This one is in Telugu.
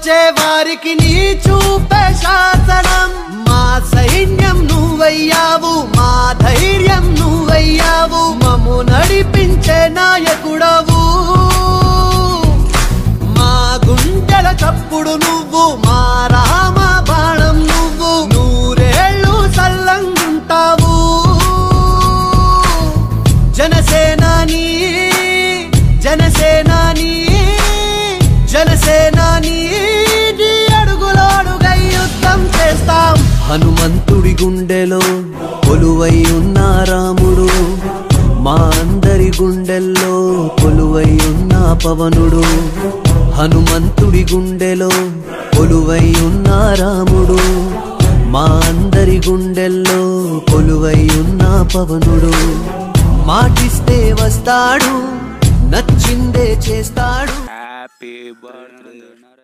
వచ్చే వారికి నీ చూపే శాసనం మా సైన్యం నువ్వయ్యావు మా ధైర్యం నువ్వయ్యావు మమ్ము నడిపించే నాయకుడవు మా గుండెల చప్పుడు నువ్వు మా రామ బాణం నువ్వు నూరేళ్ళు సల్లంగుంటావు జనసేనాని జనసేనాని జనసేనాని నీ అడుగులో అడుగై యుద్ధం చేస్తాం హనుమంతుడి గుండెలో కొలువై ఉన్న రాముడు మా అందరి గుండెల్లో కొలువై ఉన్న పవనుడు హనుమంతుడి గుండెలో కొలువై ఉన్న రాముడు మా అందరి గుండెల్లో కొలువై ఉన్న పవనుడు మాటిస్తే వస్తాడు నచ్చిందే చేస్తాడు. Happy birthday.